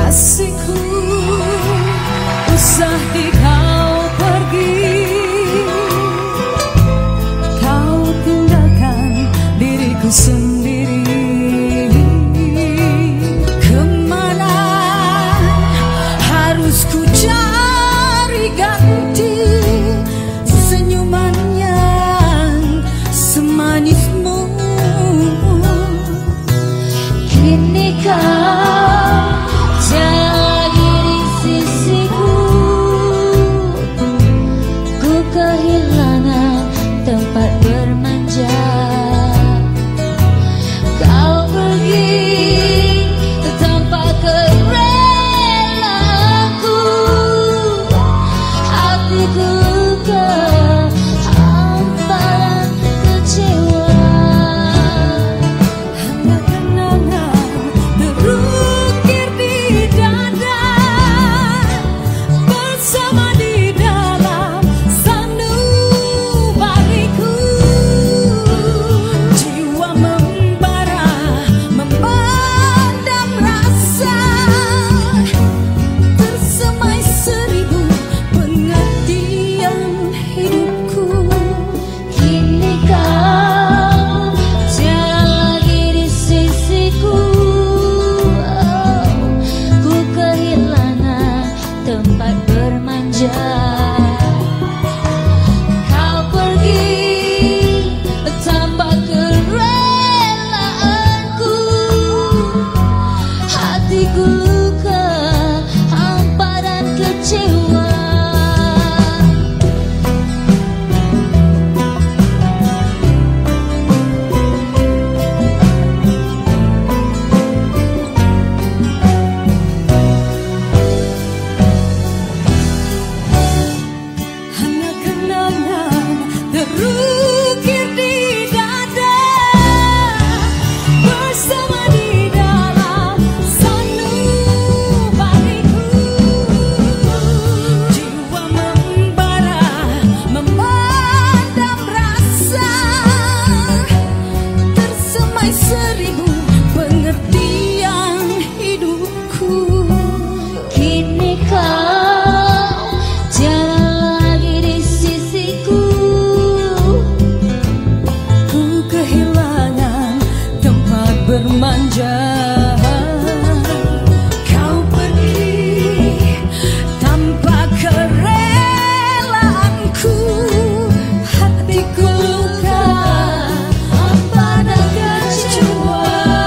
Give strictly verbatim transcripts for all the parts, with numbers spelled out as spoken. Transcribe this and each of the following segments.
kasihku, usah di kau pergi, kau tinggalkan diriku sendiri. Kemana harus ku cari ganti senyuman yang semanismu? Kini kau jadi di sisiku, ku kehilangan tempat bermanja. Kau pergi tanpa kerelaanku, hatiku luka, hampa dan kecewa. Hanya kenangan terukir di dada, bersama di dalam sanubariku. Jiwa membara, memendam rasa, tersemai seribu pengertian hidupku. Kini kau tiada lagi di sisiku, oh, ku kehilangan tempat bermanja. Kau pergi tanpa kerelaanku, hatiku luka, hampa dan kecewa. Hanya kenangan terukir di dada, bersama di dalam sanubariku. Jiwa membara, memendam rasa, tersemai seribu pengertian hidupku. Kini kau tiada lagi di sisiku, ku kehilangan tempat bermanja. Kau pergi tanpa kerelaanku, hatiku luka, hampa dan kecewa.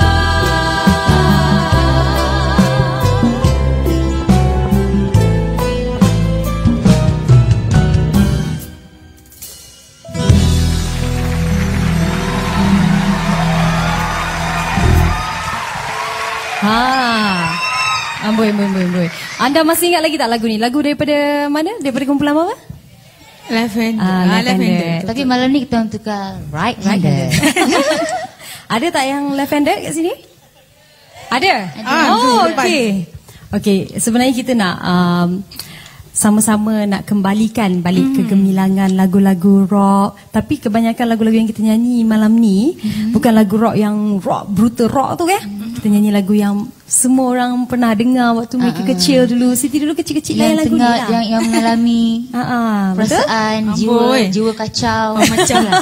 Ha. Amboi, amboi, amboi, amboi. Anda masih ingat lagi tak lagu ni? Lagu daripada mana? Daripada kumpulan apa? Left-hander. Ah, Ah, left-hander. left-hander. Tapi malam ni kita orang tukar right hander. Ada tak yang left-hander kat sini? Ada? Ah, oh, tu, depan. okey. Okey, sebenarnya kita nak um, sama-sama nak kembalikan balik hmm. kegemilangan lagu-lagu rock. Tapi kebanyakan lagu-lagu yang kita nyanyi malam ni hmm. bukan lagu rock yang rock, brutal rock tu kan? Hmm. Kita nyanyi lagu yang semua orang pernah dengar waktu mereka uh-uh. kecil dulu. Siti dulu kecil-kecil yang lain lagu ni tengah, lah. yang, yang mengalami uh-uh, perasaan betul? jiwa Amboi. jiwa kacau Oh, macam lah.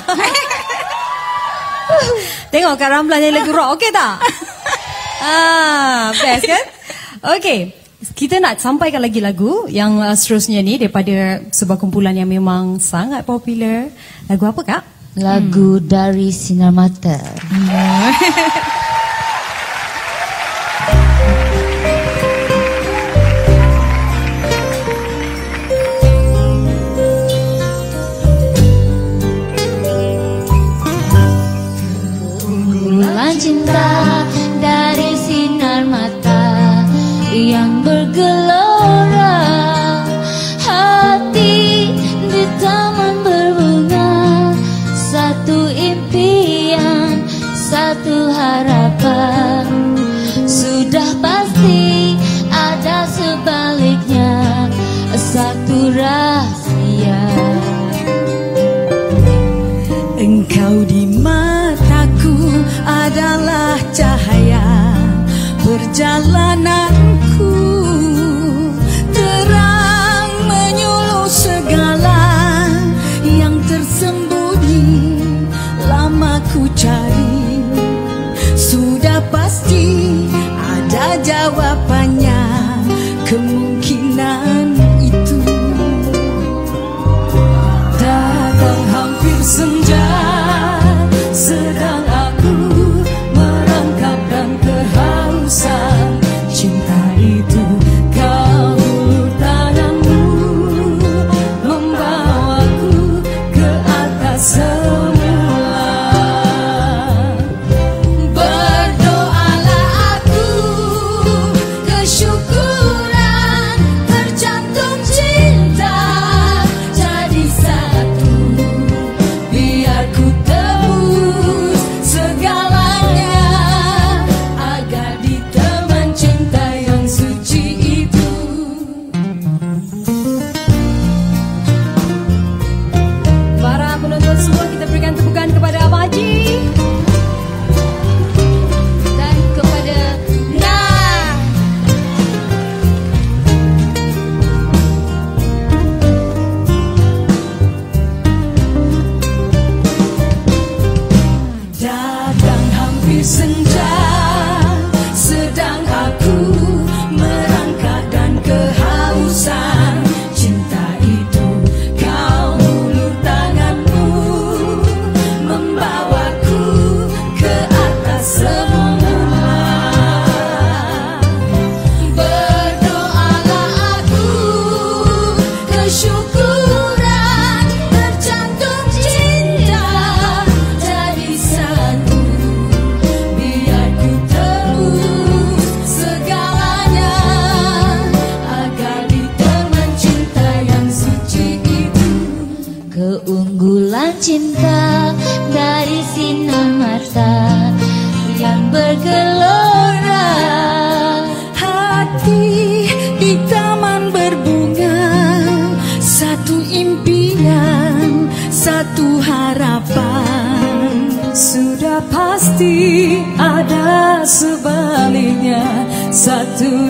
Tengok Kak Ramlan nyanyi lagu rock, okey tak? Ah, best kan? Okey. Kita nak sampaikan lagi lagu yang uh, seterusnya ni daripada sebuah kumpulan yang memang sangat popular. Lagu apa Kak? lagu hmm. dari Sinar Mata. Kumpulan cinta dari sinar mata yang bergelora, hati di taman berbunga, satu impian, satu harapan. Sudah pasti ada sebaliknya, satu rahasia. Engkau di mataku adalah cahaya perjalananku. jawabannya kemungkinan itu. Datang hampir senja, sedang aku merangkap dan kehausan. Cinta itu kau ulur tanganmu, membawaku ke atas semula. Berdoalah aku, kesyukuran tercantum cinta jadi satu, biar ku tebus segalanya agar diteman cinta yang suci itu. Para penonton semua, kita berikan tepukan kepada Abang Haji Dan kepada Nah. Datang hampir senja, sedang aku merangkak dan kehausan. Cinta itu kau ulur tanganmu, membawaku ke atas semula. Berdoalah aku, kesyukuran tercantum cinta jadi satu, biar ku tebus segalanya agar diteman cinta yang suci itu. Keunggulan cinta dari sinar mata yang bergelora. Hati di taman berbunga, satu impian, satu harapan. Sudah pasti ada sebaliknya, satu